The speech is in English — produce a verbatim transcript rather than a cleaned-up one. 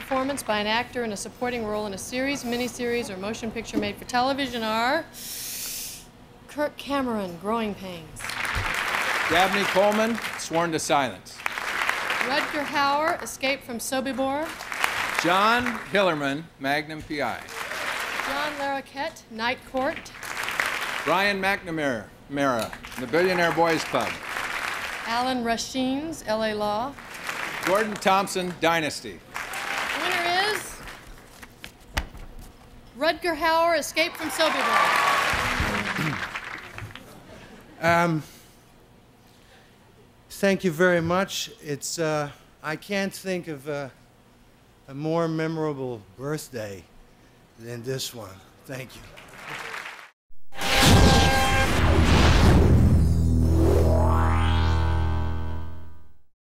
performance by an actor in a supporting role in a series, miniseries, or motion picture made for television are Kirk Cameron, Growing Pains. Dabney Coleman, Sworn to Silence. Rutger Hauer, Escape from Sobibor. John Hillerman, Magnum P I. John Larroquette, Night Court. Brian McNamara, Mara, The Billionaire Boys Club. Alan Rasheen's L A Law. Gordon Thompson, Dynasty. The winner is Rutger Hauer, Escape from Sobibor. um, thank you very much. It's, uh, I can't think of uh, a more memorable birthday than this one. Thank you.